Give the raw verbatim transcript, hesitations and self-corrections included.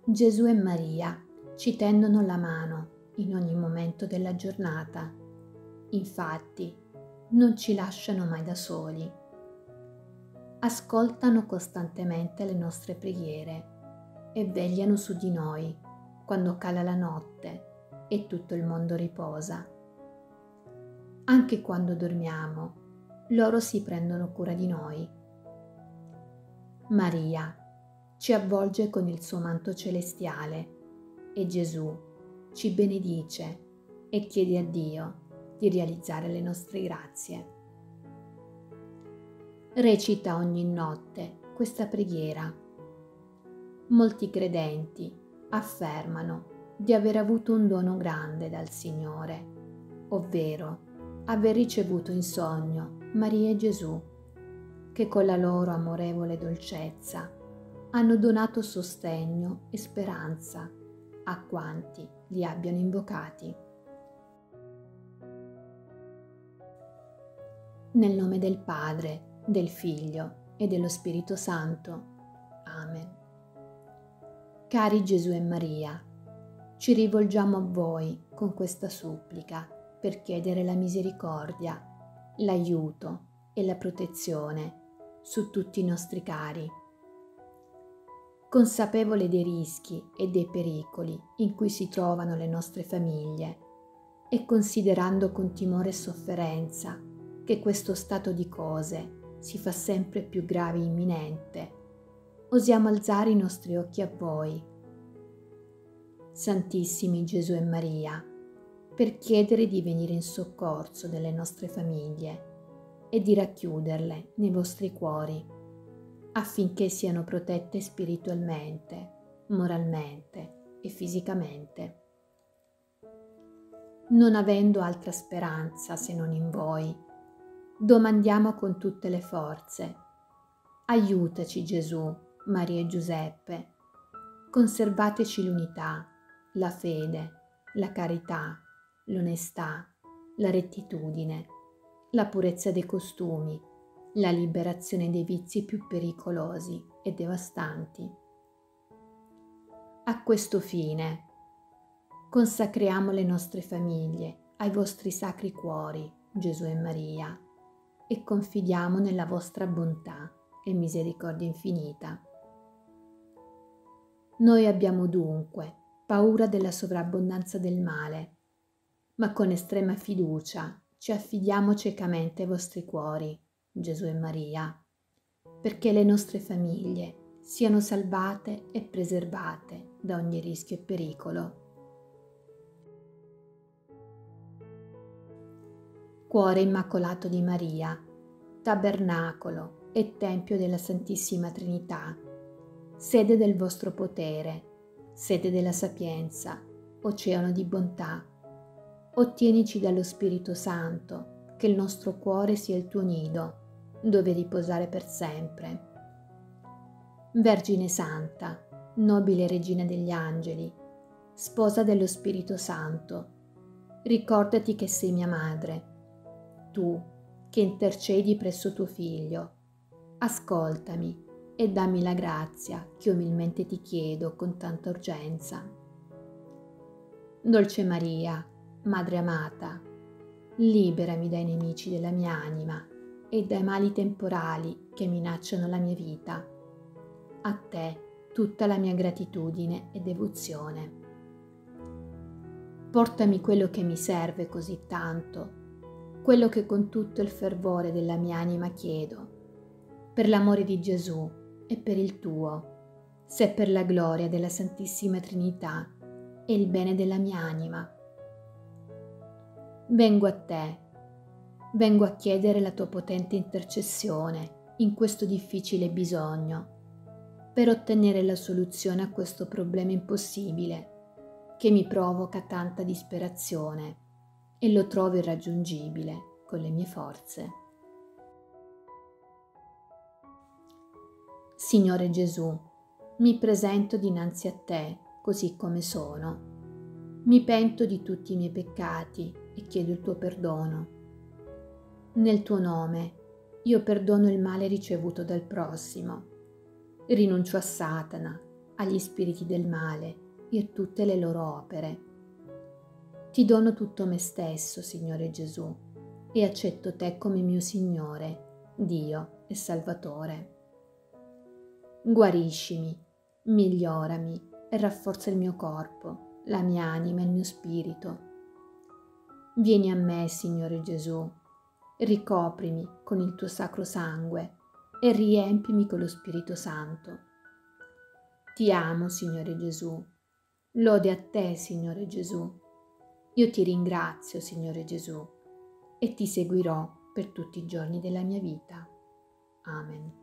Gesù e Maria ci tendono la mano in ogni momento della giornata. Infatti, non ci lasciano mai da soli. Ascoltano costantemente le nostre preghiere e vegliano su di noi quando cala la notte e tutto il mondo riposa. Anche quando dormiamo, loro si prendono cura di noi. Maria ci avvolge con il suo manto celestiale e Gesù ci benedice e chiede a Dio di realizzare le nostre grazie. Recita ogni notte questa preghiera. Molti credenti affermano di aver avuto un dono grande dal Signore, ovvero aver ricevuto in sogno Maria e Gesù, che con la loro amorevole dolcezza hanno donato sostegno e speranza a quanti li abbiano invocati. Nel nome del Padre, del Figlio e dello Spirito Santo. Amen. Cari Gesù e Maria, ci rivolgiamo a voi con questa supplica per chiedere la misericordia, l'aiuto e la protezione su tutti i nostri cari. Consapevole dei rischi e dei pericoli in cui si trovano le nostre famiglie e considerando con timore e sofferenza che questo stato di cose si fa sempre più grave e imminente, osiamo alzare i nostri occhi a voi, Santissimi Gesù e Maria, per chiedere di venire in soccorso delle nostre famiglie e di racchiuderle nei vostri cuori, affinché siano protette spiritualmente, moralmente e fisicamente. Non avendo altra speranza se non in voi, domandiamo con tutte le forze: aiutaci Gesù, Maria e Giuseppe, conservateci l'unità, la fede, la carità, l'onestà, la rettitudine, la purezza dei costumi, la liberazione dei vizi più pericolosi e devastanti. A questo fine, consacriamo le nostre famiglie ai vostri sacri cuori, Gesù e Maria, e confidiamo nella vostra bontà e misericordia infinita. Noi abbiamo dunque paura della sovrabbondanza del male, ma con estrema fiducia ci affidiamo ciecamente ai vostri cuori, Gesù e Maria, perché le nostre famiglie siano salvate e preservate da ogni rischio e pericolo. Cuore immacolato di Maria, tabernacolo e tempio della Santissima Trinità, sede del vostro potere, sede della sapienza, oceano di bontà, ottienici dallo Spirito Santo che il nostro cuore sia il tuo nido, dove riposare per sempre. Vergine Santa, nobile Regina degli Angeli, sposa dello Spirito Santo, ricordati che sei mia madre, tu che intercedi presso tuo Figlio, ascoltami e dammi la grazia che umilmente ti chiedo con tanta urgenza. Dolce Maria, Madre amata, liberami dai nemici della mia anima e dai mali temporali che minacciano la mia vita. A te tutta la mia gratitudine e devozione. Portami quello che mi serve così tanto, quello che con tutto il fervore della mia anima chiedo, per l'amore di Gesù e per il tuo, se per la gloria della Santissima Trinità e il bene della mia anima. Vengo a te, vengo a chiedere la tua potente intercessione in questo difficile bisogno, per ottenere la soluzione a questo problema impossibile che mi provoca tanta disperazione e lo trovo irraggiungibile con le mie forze. Signore Gesù, mi presento dinanzi a te così come sono. Mi pento di tutti i miei peccati e chiedo il tuo perdono. Nel tuo nome io perdono il male ricevuto dal prossimo. Rinuncio a Satana, agli spiriti del male e a tutte le loro opere. Ti dono tutto me stesso, Signore Gesù, e accetto te come mio Signore, Dio e Salvatore. Guariscimi, migliorami e rafforza il mio corpo, la mia anima e il mio spirito. Vieni a me, Signore Gesù, ricoprimi con il tuo sacro sangue e riempimi con lo Spirito Santo. Ti amo, Signore Gesù. Lode a te, Signore Gesù. Io ti ringrazio, Signore Gesù, e ti seguirò per tutti i giorni della mia vita. Amen.